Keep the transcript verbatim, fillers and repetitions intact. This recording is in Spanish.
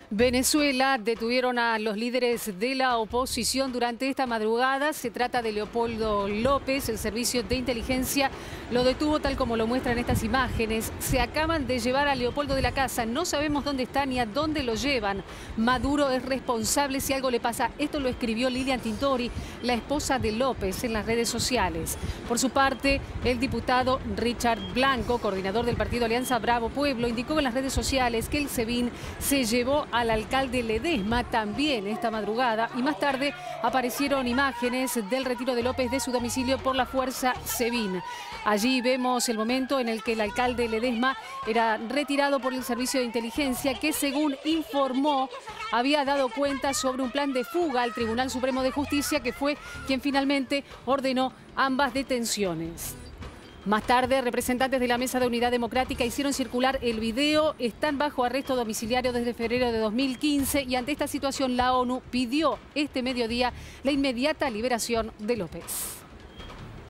Venezuela detuvieron a los líderes de la oposición durante esta madrugada. Se trata de Leopoldo López. El servicio de inteligencia lo detuvo tal como lo muestran estas imágenes. Se acaban de llevar a Leopoldo de la casa. No sabemos dónde está ni a dónde lo llevan. Maduro es responsable si algo le pasa. Esto lo escribió Lilian Tintori, la esposa de López, en las redes sociales. Por su parte, el diputado Richard Blanco, coordinador del partido Alianza Bravo Pueblo, indicó en las redes sociales que el SEBIN se llevó a al alcalde Ledesma también esta madrugada, y más tarde aparecieron imágenes del retiro de López de su domicilio por la fuerza SEBIN. Allí vemos el momento en el que el alcalde Ledesma era retirado por el servicio de inteligencia que, según informó, había dado cuenta sobre un plan de fuga al Tribunal Supremo de Justicia, que fue quien finalmente ordenó ambas detenciones. Más tarde, representantes de la Mesa de Unidad Democrática hicieron circular el video. Están bajo arresto domiciliario desde febrero de dos mil quince y ante esta situación la ONU pidió este mediodía la inmediata liberación de López.